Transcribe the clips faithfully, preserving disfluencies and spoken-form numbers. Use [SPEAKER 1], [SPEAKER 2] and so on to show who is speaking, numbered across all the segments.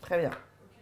[SPEAKER 1] Très bien.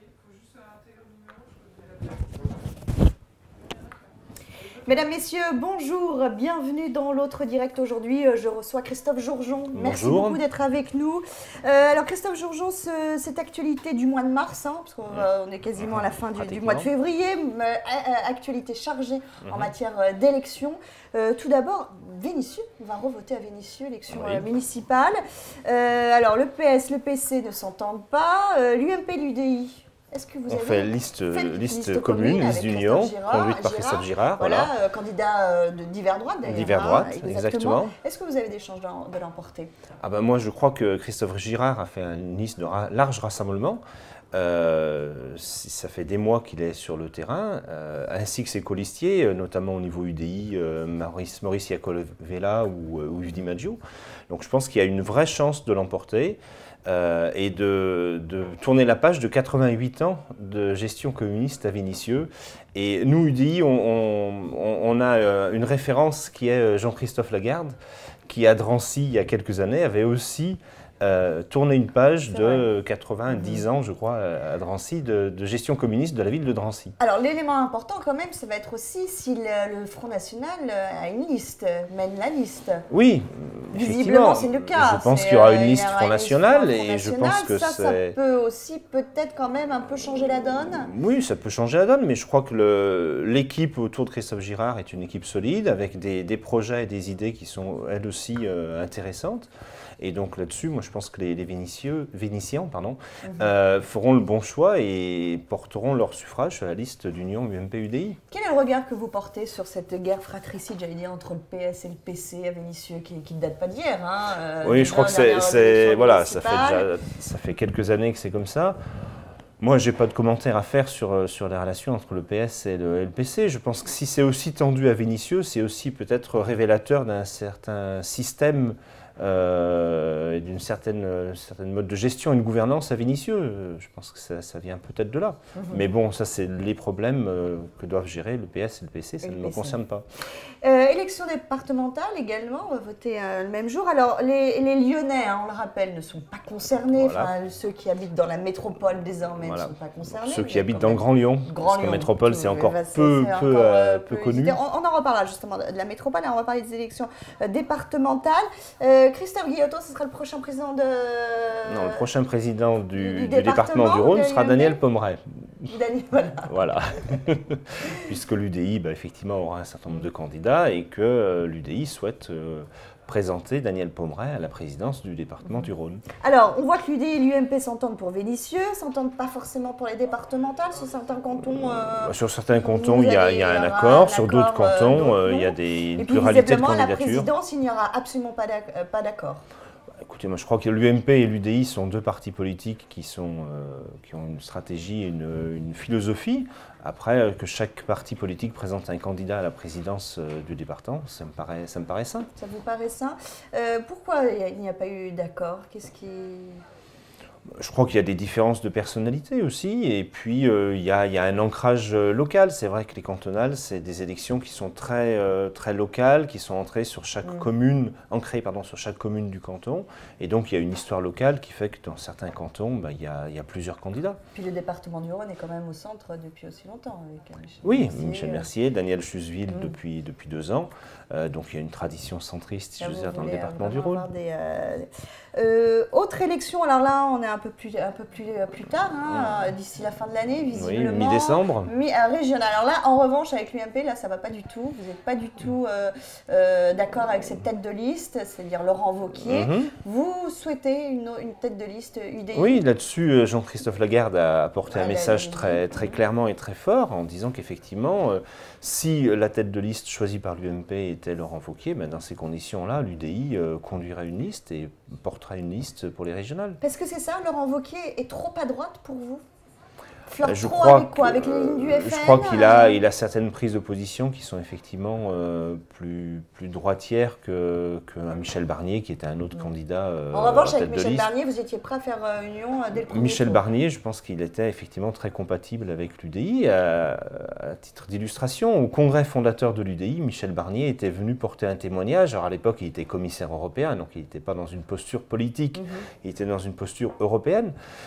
[SPEAKER 1] Mesdames, Messieurs, bonjour, bienvenue dans l'autre direct aujourd'hui. Je reçois Christophe Jourgeon. Merci
[SPEAKER 2] Bonjour.
[SPEAKER 1] beaucoup d'être avec nous. Euh, alors Christophe Jourgeon, ce, cette actualité du mois de mars, hein, parce qu'on euh, on est quasiment à la fin du, du mois de février, euh, actualité chargée mmh. en matière d'élection. Euh, tout d'abord, Vénissieux, on va revoter à Vénissieux, élection oui. euh, municipale. Euh, alors le P S, le P C ne s'entendent pas, euh, l'U M P, l'U D I. Est-ce que vous
[SPEAKER 2] on
[SPEAKER 1] avez
[SPEAKER 2] fait liste,
[SPEAKER 1] fait
[SPEAKER 2] liste,
[SPEAKER 1] liste
[SPEAKER 2] commune, liste d'union, conduite par
[SPEAKER 1] Girard,
[SPEAKER 2] Christophe Girard.
[SPEAKER 1] Voilà,
[SPEAKER 2] voilà.
[SPEAKER 1] Euh, candidat euh, de divers droite d'ailleurs.
[SPEAKER 2] Divers droite,
[SPEAKER 1] hein, exactement.
[SPEAKER 2] exactement.
[SPEAKER 1] Est-ce que vous avez des chances de l'emporter?
[SPEAKER 2] Ah ben moi je crois que Christophe Girard a fait une liste de ra large rassemblement. Euh, ça fait des mois qu'il est sur le terrain, euh, ainsi que ses colistiers, notamment au niveau U D I, euh, Maurice, Maurice Iacolevella ou, euh, ou Yves Di Maggio. Donc je pense qu'il y a une vraie chance de l'emporter. Euh, et de, de tourner la page de quatre-vingt-huit ans de gestion communiste à Vénissieux. Et nous, U D I, on, on, on a une référence qui est Jean-Christophe Lagarde, qui à Drancy, il y a quelques années, avait aussi euh, tourné une page de quatre-vingt-dix mmh. ans, je crois, à Drancy, de, de gestion communiste de la ville de Drancy.
[SPEAKER 1] Alors l'élément important quand même, ça va être aussi si le, le Front National a une liste, mène la liste.
[SPEAKER 2] Oui,
[SPEAKER 1] visiblement c'est le cas.
[SPEAKER 2] Je pense qu'il y aura une liste Front National et je pense que
[SPEAKER 1] ça, ça peut aussi peut-être quand même un peu changer la donne.
[SPEAKER 2] Oui, ça peut changer la donne, mais je crois que l'équipe autour de Christophe Girard est une équipe solide, avec des, des projets et des idées qui sont elles aussi euh, intéressantes. Et donc là-dessus, moi je pense que les, les Vénissieux, Vénitiens pardon, mmh. euh, feront le bon choix et porteront leur suffrage sur la liste d'union U M P U D I.
[SPEAKER 1] Quel est le regard que vous portez sur cette guerre fratricide, j'allais dire, entre le P S et le P C à Vénissieux, qui ne date pas d'hier hein, euh,
[SPEAKER 2] Oui, je crois que c'est voilà, ça fait déjà ça fait quelques années que c'est comme ça. Moi, je n'ai pas de commentaire à faire sur, sur les relations entre le P S et le, et le P C. Je pense que si c'est aussi tendu à Vénissieux, c'est aussi peut-être révélateur d'un certain système Euh, et d'une certaine, euh, certaine mode de gestion et une gouvernance à Vénissieux. Euh, je pense que ça, ça vient peut-être de là. Mmh. Mais bon, ça c'est les problèmes euh, que doivent gérer le P S et le P C, ça et ne me concerne pas.
[SPEAKER 1] Euh, élection départementale également, on va voter euh, le même jour. Alors les, les Lyonnais, hein, on le rappelle, ne sont pas concernés. Voilà. Enfin, ceux qui habitent dans la métropole désormais voilà. ne sont pas concernés.
[SPEAKER 2] Ceux qui habitent dans le Grand Lyon, Grand parce que la métropole c'est encore peu, peu, encore, euh, peu, peu connu.
[SPEAKER 1] On, on en reparlera justement de la métropole, et on va parler des élections euh, départementales. Euh, Christophe Guillotot, ce sera le prochain président de...
[SPEAKER 2] Non, le prochain président du, du, du, département, département du Rhône sera Daniel Pommeret.
[SPEAKER 1] Daniel, voilà.
[SPEAKER 2] voilà. Puisque l'U D I, bah, effectivement, aura un certain nombre de candidats et que euh, l'U D I souhaite euh, présenter Daniel Pommeret à la présidence du département du Rhône.
[SPEAKER 1] Alors, on voit que l'U D I et l'U M P s'entendent pour Vénissieux, s'entendent pas forcément pour les départementales, sur certains cantons... Euh,
[SPEAKER 2] sur certains cantons, il y, y, y a un accord, sur d'autres cantons, euh, il y a des, une pluralité de candidatures.
[SPEAKER 1] Et puis, visiblement, la présidence, il n'y aura absolument pas d'accord.
[SPEAKER 2] Écoutez, moi je crois que l'U M P et l'U D I sont deux partis politiques qui, sont, euh, qui ont une stratégie et une, une philosophie. Après, euh, que chaque parti politique présente un candidat à la présidence euh, du département, ça me paraît, ça me paraît sain.
[SPEAKER 1] Ça vous paraît sain. euh, Pourquoi il n'y a pas eu d'accord? Qu'est-ce qui...
[SPEAKER 2] Je crois qu'il y a des différences de personnalité aussi, et puis euh, il, y a, il y a un ancrage local. C'est vrai que les cantonales, c'est des élections qui sont très, euh, très locales, qui sont ancrées sur chaque mmh. commune, ancrées pardon, sur chaque commune du canton, et donc il y a une histoire locale qui fait que dans certains cantons, bah, il, y a, il y a plusieurs candidats.
[SPEAKER 1] Puis le département du Rhône est quand même au centre depuis aussi longtemps. Avec Michel
[SPEAKER 2] oui,
[SPEAKER 1] Mercier,
[SPEAKER 2] Michel Mercier, Daniel Chuseville mmh. depuis, depuis deux ans, euh, donc il y a une tradition centriste, si je veux dire, dans le département du Rhône.
[SPEAKER 1] Des, euh, euh, autre élection, alors là on est un peu plus, un peu plus, plus tard, hein, mmh. d'ici la fin de l'année, visiblement.
[SPEAKER 2] Oui, mi-décembre.
[SPEAKER 1] Mi euh, régional. Alors là, en revanche, avec l'U M P, là ça va pas du tout. Vous n'êtes pas du tout euh, euh, d'accord avec cette tête de liste, c'est-à-dire Laurent Wauquiez. Mmh. Vous souhaitez une, une tête de liste U D I?
[SPEAKER 2] Oui, là-dessus, Jean-Christophe Lagarde a apporté ah, un message très, très clairement et très fort en disant qu'effectivement, euh, si la tête de liste choisie par l'U M P était Laurent Wauquiez, ben dans ces conditions-là, l'U D I euh, conduirait une liste et portera une liste pour les régionales.
[SPEAKER 1] Parce que c'est ça, Laurent Wauquiez est trop à droite pour vous? Flirte je trop crois avec quoi? Avec les lignes du F N?
[SPEAKER 2] Je crois qu'il a, il a certaines prises de position qui sont effectivement euh, plus, plus droitières que, que Michel Barnier, qui était un autre mmh. candidat. Euh,
[SPEAKER 1] en revanche, avec Michel Barnier, vous étiez prêt à faire euh, union dès le premier
[SPEAKER 2] Michel
[SPEAKER 1] tour.
[SPEAKER 2] Barnier, je pense qu'il était effectivement très compatible avec l'U D I. À, à titre d'illustration, au congrès fondateur de l'U D I, Michel Barnier était venu porter un témoignage. Alors à l'époque, il était commissaire européen, donc il n'était pas dans une posture politique, mmh. il était dans une posture européenne.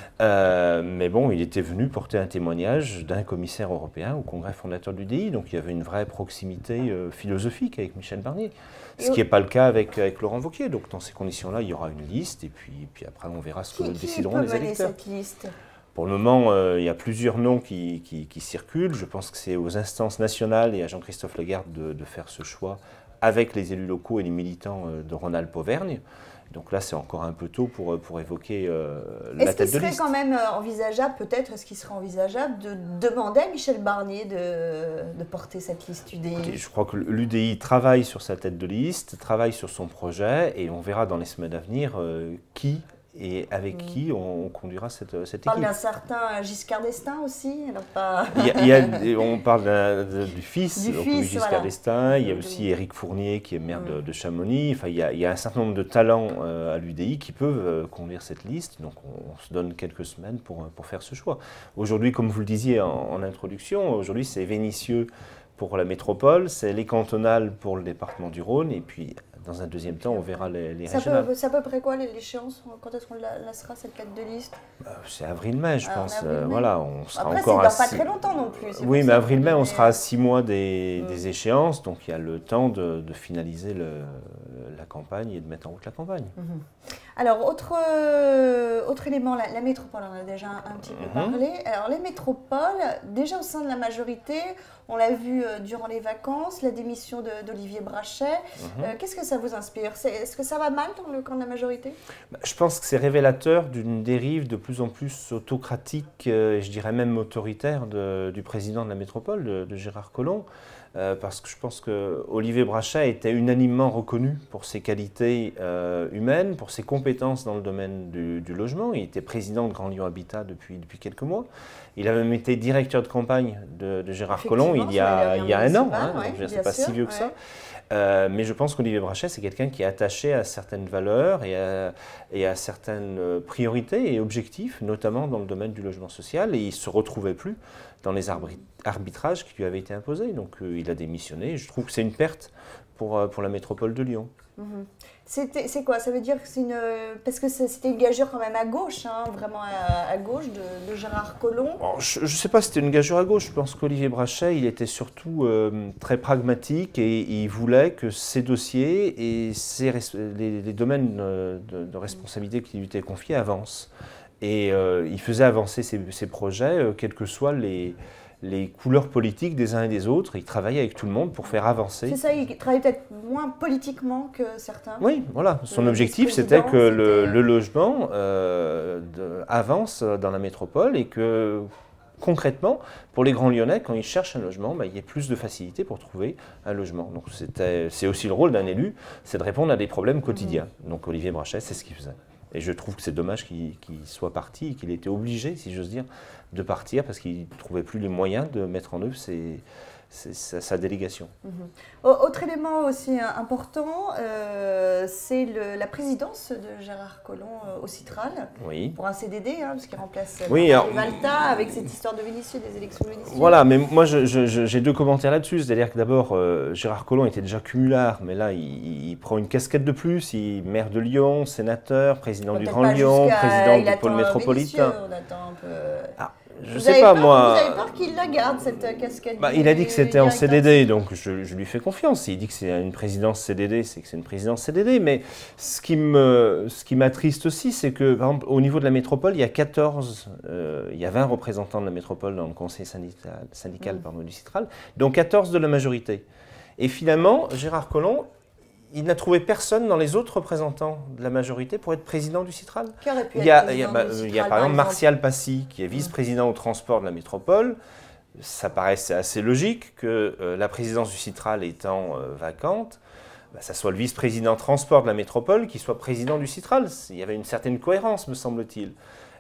[SPEAKER 2] Euh, mais bon, il était venu porter un témoignage d'un commissaire européen au congrès fondateur de l'U D I, donc il y avait une vraie proximité euh, philosophique avec Michel Barnier, ce qui n'est pas le cas avec, avec Laurent Wauquiez. Donc dans ces conditions-là, il y aura une liste, et puis, puis après on verra ce que
[SPEAKER 1] qui,
[SPEAKER 2] décideront
[SPEAKER 1] qui
[SPEAKER 2] les électeurs.
[SPEAKER 1] Cette liste
[SPEAKER 2] Pour le moment, euh, il y a plusieurs noms qui, qui, qui circulent. Je pense que c'est aux instances nationales et à Jean-Christophe Lagarde de, de faire ce choix avec les élus locaux et les militants euh, de Rhône-Alpes-Auvergne. Donc là, c'est encore un peu tôt pour, pour évoquer euh, la tête de liste.
[SPEAKER 1] Est-ce qu'il serait quand même envisageable, peut-être, est-ce qu'il serait envisageable de demander à Michel Barnier de, de porter cette liste U D I?
[SPEAKER 2] Écoutez, je crois que l'U D I travaille sur sa tête de liste, travaille sur son projet, et on verra dans les semaines à venir euh, qui et avec mmh. qui on, on conduira cette, cette équipe.
[SPEAKER 1] On parle d'un certain Giscard d'Estaing aussi, alors pas...
[SPEAKER 2] il y a, il y a, on parle de, du fils,
[SPEAKER 1] du
[SPEAKER 2] donc,
[SPEAKER 1] fils
[SPEAKER 2] Giscard
[SPEAKER 1] voilà.
[SPEAKER 2] d'Estaing, il y a aussi Éric Fournier qui est maire mmh. de, de Chamonix, enfin, il y, a, il y a un certain nombre de talents euh, à l'U D I qui peuvent euh, conduire cette liste, donc on, on se donne quelques semaines pour, pour faire ce choix. Aujourd'hui, comme vous le disiez en, en introduction, aujourd'hui c'est Vénissieux pour la métropole, c'est les cantonales pour le département du Rhône, et puis dans un deuxième temps, on verra les, les
[SPEAKER 1] ça
[SPEAKER 2] régionales.
[SPEAKER 1] C'est à peu près quoi l'échéance? Quand est-ce qu'on lancera cette tête de liste?
[SPEAKER 2] C'est avril-mai, je
[SPEAKER 1] ah,
[SPEAKER 2] pense.
[SPEAKER 1] Avril,
[SPEAKER 2] euh, voilà, on sera
[SPEAKER 1] Après,
[SPEAKER 2] encore
[SPEAKER 1] c'est dans
[SPEAKER 2] à
[SPEAKER 1] pas
[SPEAKER 2] six...
[SPEAKER 1] très longtemps non plus.
[SPEAKER 2] Oui, mais avril-mai, on sera à six mois des,
[SPEAKER 1] mmh.
[SPEAKER 2] des échéances, donc il y a le temps de, de finaliser le, la campagne et de mettre en route la campagne.
[SPEAKER 1] Mmh. Alors, autre, euh, autre élément, la, la métropole, on en a déjà un, un petit peu mmh. parlé. Alors, les métropoles, déjà au sein de la majorité, on l'a vu euh, durant les vacances, la démission d'Olivier Brachet. Mmh. Euh, Qu'est-ce que ça vous inspire? Est-ce que ça va mal dans le camp de la majorité?
[SPEAKER 2] bah, Je pense que c'est révélateur d'une dérive de plus en plus autocratique, euh, et je dirais même autoritaire, de, du président de la métropole, de, de Gérard Collomb. Euh, parce que je pense que Olivier Brachet était unanimement reconnu pour ses qualités euh, humaines, pour ses compétences dans le domaine du, du logement. Il était président de Grand Lyon Habitat depuis, depuis quelques mois. Il a même été directeur de campagne de, de Gérard Collomb il y a, il y a un an, hein,
[SPEAKER 1] ouais,
[SPEAKER 2] donc c'est pas si vieux que
[SPEAKER 1] ouais.
[SPEAKER 2] ça. Euh, mais je pense qu'Olivier Brachet, c'est quelqu'un qui est attaché à certaines valeurs et à, et à certaines priorités et objectifs, notamment dans le domaine du logement social, et il ne se retrouvait plus dans les arbitrages qui lui avaient été imposés. Donc euh, il a démissionné. Je trouve que c'est une perte pour, pour la métropole de Lyon.
[SPEAKER 1] Mmh. C'est quoi? Ça veut dire que c'est une... Parce que c'était une gageure quand même à gauche, hein, vraiment à, à gauche de, de Gérard Collomb.
[SPEAKER 2] Alors, je ne sais pas si c'était une gageure à gauche. Je pense qu'Olivier Brachet, il était surtout euh, très pragmatique et, et il voulait que ses dossiers et ses, les, les domaines de, de responsabilité qui lui étaient confiés avancent. Et euh, il faisait avancer ses, ses projets, euh, quelles que soient les... les couleurs politiques des uns et des autres. Il travaillait avec tout le monde pour faire avancer.
[SPEAKER 1] C'est ça, il travaillait peut-être moins politiquement que certains.
[SPEAKER 2] Oui, voilà. Son le objectif, c'était que le, le logement euh, de, avance dans la métropole et que, concrètement, pour les Grands Lyonnais, quand ils cherchent un logement, bah, il y ait plus de facilité pour trouver un logement. Donc c'est aussi le rôle d'un élu, c'est de répondre à des problèmes quotidiens. Mmh. Donc Olivier Brachet, c'est ce qu'il faisait. Et je trouve que c'est dommage qu'il qu'il soit parti et qu'il ait été obligé, si j'ose dire, de partir parce qu'il ne trouvait plus les moyens de mettre en œuvre ses, ses, sa, sa délégation.
[SPEAKER 1] Mmh. Autre élément aussi important, euh, c'est la présidence de Gérard Collomb euh, au Citral,
[SPEAKER 2] oui.
[SPEAKER 1] pour un C D D, hein, parce qu'il remplace
[SPEAKER 2] oui, alors,
[SPEAKER 1] Valta avec cette histoire de Vénissieux, des élections de Vénissieux.
[SPEAKER 2] Voilà, mais moi j'ai deux commentaires là-dessus. C'est-à-dire que d'abord, euh, Gérard Collomb était déjà cumulard, mais là il, il prend une casquette de plus. Il est maire de Lyon, sénateur, président du Grand Lyon, président du pôle métropolitain.
[SPEAKER 1] On attend un peu...
[SPEAKER 2] Ah. Je
[SPEAKER 1] vous
[SPEAKER 2] sais pas,
[SPEAKER 1] peur,
[SPEAKER 2] moi.
[SPEAKER 1] Vous avez peur qu'il la garde, cette casquette?
[SPEAKER 2] Bah, il a dit que c'était en C D D, donc je, je lui fais confiance. Il dit que c'est une présidence C D D, c'est que c'est une présidence C D D. Mais ce qui me, ce qui m'attriste aussi, c'est que, par exemple, au niveau de la métropole, il y a quatorze, euh, il y a vingt représentants de la métropole dans le conseil syndical, syndical mmh. pardon, du Citral, dont quatorze de la majorité. Et finalement, Gérard Collomb, il n'a trouvé personne dans les autres représentants de la majorité pour être président du Citral.
[SPEAKER 1] Qui aurait pu
[SPEAKER 2] il, y a,
[SPEAKER 1] être
[SPEAKER 2] il, y a,
[SPEAKER 1] bah,
[SPEAKER 2] il y a par exemple Martial Passy, qui est vice-président au transport de la métropole. Ça paraissait assez logique que euh, la présidence du Citral étant euh, vacante, bah, ça soit le vice-président transport de la métropole qui soit président du Citral. Il y avait une certaine cohérence, me semble-t-il.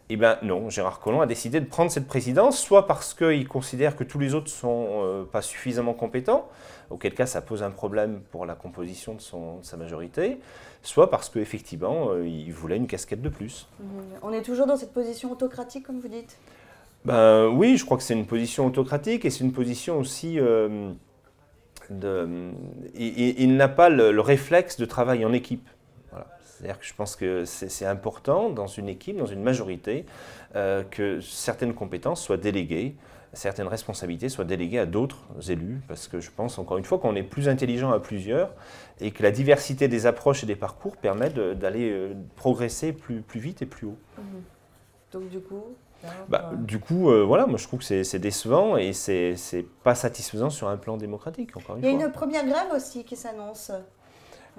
[SPEAKER 2] Eh bien non, Gérard Collomb a décidé de prendre cette présidence, soit parce qu'il considère que tous les autres ne sont euh, pas suffisamment compétents, auquel cas ça pose un problème pour la composition de, son, de sa majorité, soit parce qu'effectivement, euh, il voulait une casquette de plus.
[SPEAKER 1] Mmh. On est toujours dans cette position autocratique, comme vous dites?
[SPEAKER 2] Ben, oui, je crois que c'est une position autocratique et c'est une position aussi... Euh, de, il, il n'a pas le, le réflexe de travail en équipe. Voilà. C'est-à-dire que je pense que c'est important dans une équipe, dans une majorité, euh, que certaines compétences soient déléguées, certaines responsabilités soient déléguées à d'autres élus, parce que je pense encore une fois qu'on est plus intelligent à plusieurs et que la diversité des approches et des parcours permet d'aller euh, progresser plus, plus vite et plus haut.
[SPEAKER 1] Mmh. Donc du coup
[SPEAKER 2] Bah, du coup, euh, voilà, moi je trouve que c'est décevant et c'est pas satisfaisant sur un plan démocratique, encore une fois.
[SPEAKER 1] Il y a une première grève aussi qui s'annonce. Euh,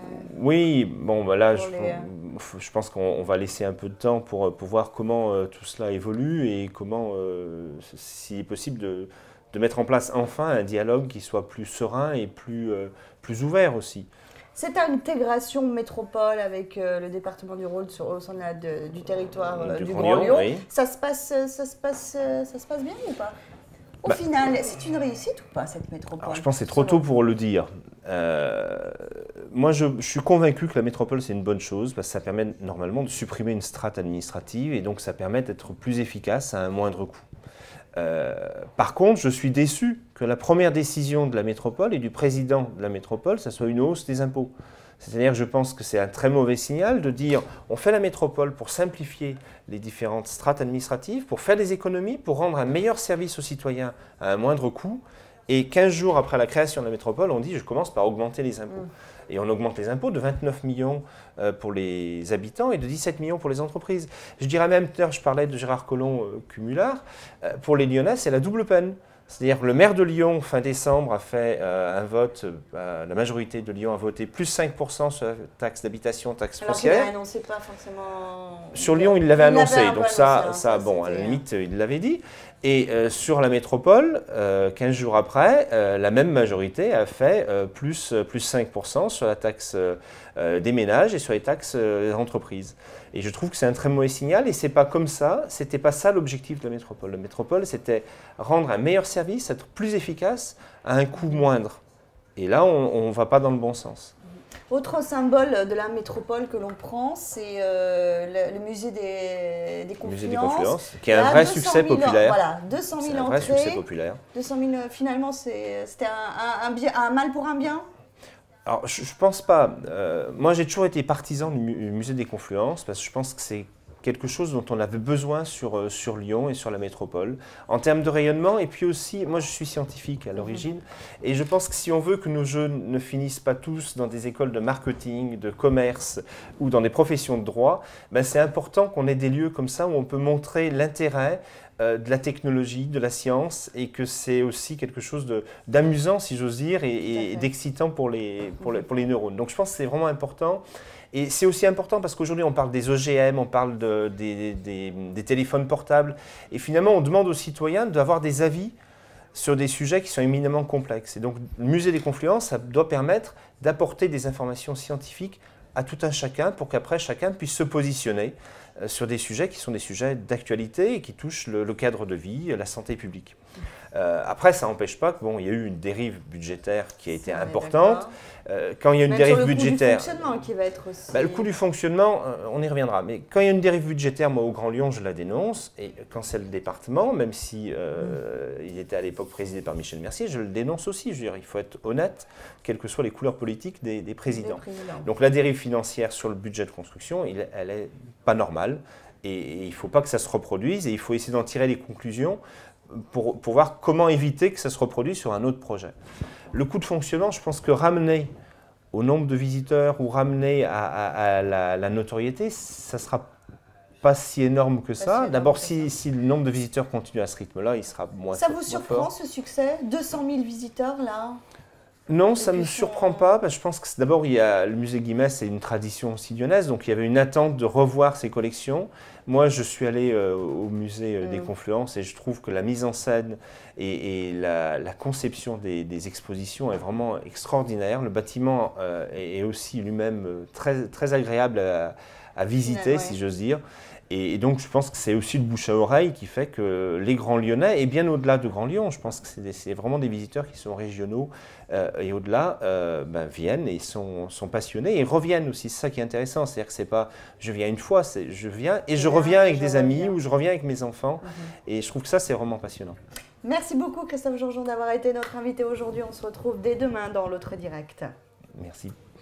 [SPEAKER 2] oui, bon, bah là, je,
[SPEAKER 1] les...
[SPEAKER 2] je pense qu'on va laisser un peu de temps pour, pour voir comment euh, tout cela évolue et comment, euh, s'il est possible, de, de mettre en place enfin un dialogue qui soit plus serein et plus, euh, plus ouvert aussi.
[SPEAKER 1] Cette intégration métropole avec euh, le département du Rhône sur, au sein de la, de, du territoire euh, du, du Grand Lyon, oui. ça, se passe, ça, se passe, ça se passe bien ou pas? Au bah, final, c'est une réussite ou pas cette métropole?
[SPEAKER 2] Alors, je pense que c'est trop tôt pour le dire. Euh, moi, je, je suis convaincu que la métropole, c'est une bonne chose parce que ça permet normalement de supprimer une strate administrative et donc ça permet d'être plus efficace à un moindre coût. Euh, par contre, je suis déçu que la première décision de la métropole et du président de la métropole, ça soit une hausse des impôts. C'est-à-dire que je pense que c'est un très mauvais signal de dire on fait la métropole pour simplifier les différentes strates administratives, pour faire des économies, pour rendre un meilleur service aux citoyens à un moindre coût. Et quinze jours après la création de la métropole, on dit je commence par augmenter les impôts. Mmh. Et on augmente les impôts de vingt-neuf millions pour les habitants et de dix-sept millions pour les entreprises. Je dirais même, tout à l'heure, je parlais de Gérard Collomb euh, cumulard, euh, pour les Lyonnais, c'est la double peine. C'est-à-dire que le maire de Lyon, fin décembre, a fait euh, un vote, euh, la majorité de Lyon a voté plus cinq pour cent sur la taxe d'habitation, taxe
[SPEAKER 1] Alors
[SPEAKER 2] foncière.
[SPEAKER 1] Alors qu'il annoncé pas forcément...
[SPEAKER 2] Sur Lyon, il l'avait annoncé, donc ça, annoncé, ça, bon, à la limite, il l'avait dit. Et euh, sur la métropole, euh, quinze jours après, euh, la même majorité a fait euh, plus, plus cinq pour cent sur la taxe euh, des ménages et sur les taxes euh, des entreprises. Et je trouve que c'est un très mauvais signal et c'est pas comme ça, c'était pas ça l'objectif de la métropole. La métropole, c'était rendre un meilleur service, être plus efficace à un coût moindre. Et là, on ne va pas dans le bon sens.
[SPEAKER 1] Autre symbole de la métropole que l'on prend, c'est euh, le, le musée des, des Confluences.
[SPEAKER 2] Musée des Confluences, qui est un vrai succès populaire.
[SPEAKER 1] Voilà, deux cent mille entrées.
[SPEAKER 2] Un vrai succès populaire.
[SPEAKER 1] deux cent mille, finalement, c'était un, un, un, un mal pour un bien?
[SPEAKER 2] Alors, je ne pense pas. Euh, moi, j'ai toujours été partisan du musée des Confluences parce que je pense que c'est quelque chose dont on avait besoin sur, euh, sur Lyon et sur la métropole, en termes de rayonnement. Et puis aussi, moi je suis scientifique à l'origine, et je pense que si on veut que nos jeunes ne finissent pas tous dans des écoles de marketing, de commerce ou dans des professions de droit, ben c'est important qu'on ait des lieux comme ça où on peut montrer l'intérêt euh, de la technologie, de la science, et que c'est aussi quelque chose d'amusant, si j'ose dire, et, et d'excitant pour les, pour, les, pour les neurones. Donc je pense que c'est vraiment important. Et c'est aussi important parce qu'aujourd'hui, on parle des O G M, on parle de, des, des, des téléphones portables. Et finalement, on demande aux citoyens d'avoir des avis sur des sujets qui sont éminemment complexes. Et donc, le musée des Confluences, ça doit permettre d'apporter des informations scientifiques à tout un chacun pour qu'après, chacun puisse se positionner sur des sujets qui sont des sujets d'actualité et qui touchent le, le cadre de vie, la santé publique. Euh, après, ça n'empêche pas qu'il bon, y a eu une dérive budgétaire qui a été importante. Euh, quand il y a une
[SPEAKER 1] Même
[SPEAKER 2] dérive
[SPEAKER 1] sur le
[SPEAKER 2] budgétaire,
[SPEAKER 1] coût du fonctionnement qui va être aussi...
[SPEAKER 2] bah, le coût du fonctionnement, euh, on y reviendra. Mais quand il y a une dérive budgétaire, moi au Grand Lyon, je la dénonce. Et quand c'est le département, même si euh, mmh. il était à l'époque présidé par Michel Mercier, je le dénonce aussi. Je veux dire, il faut être honnête, quelles que soient les couleurs politiques des, des présidents. Des présidents. Donc la dérive financière sur le budget de construction, il, elle est pas normale. Et, et il ne faut pas que ça se reproduise. Et il faut essayer d'en tirer les conclusions pour, pour voir comment éviter que ça se reproduise sur un autre projet. Le coût de fonctionnement, je pense que ramener au nombre de visiteurs ou ramener à, à, à la, la notoriété, ça ne sera pas si énorme que ça. D'abord, si, si le nombre de visiteurs continue à ce rythme-là, il sera moins fort.
[SPEAKER 1] Ça vous surprend ce succès? deux cent mille visiteurs là?
[SPEAKER 2] Non, ça ne me surprend pas, parce que je pense que d'abord, il y a le musée Guimet, c'est une tradition aussi lyonnaise, donc il y avait une attente de revoir ses collections. Moi, je suis allé euh, au musée euh, mmh. des Confluences et je trouve que la mise en scène et, et la, la conception des, des expositions est vraiment extraordinaire. Le bâtiment euh, est aussi lui-même très, très agréable à, à visiter,
[SPEAKER 1] ouais.
[SPEAKER 2] si j'ose dire. Et, et donc, je pense que c'est aussi le bouche à oreille qui fait que les Grands Lyonnais, et bien au-delà de Grand Lyon, je pense que c'est vraiment des visiteurs qui sont régionaux euh, et au-delà, euh, ben, viennent et sont, sont passionnés et reviennent aussi. C'est ça qui est intéressant. C'est-à-dire que c'est pas je viens une fois, c'est je viens et je reviens avec des amis ou je reviens avec mes enfants. Mm-hmm. Et je trouve que ça, c'est vraiment passionnant.
[SPEAKER 1] Merci beaucoup, Christophe Georgeon, d'avoir été notre invité aujourd'hui. On se retrouve dès demain dans l'autre direct.
[SPEAKER 2] Merci.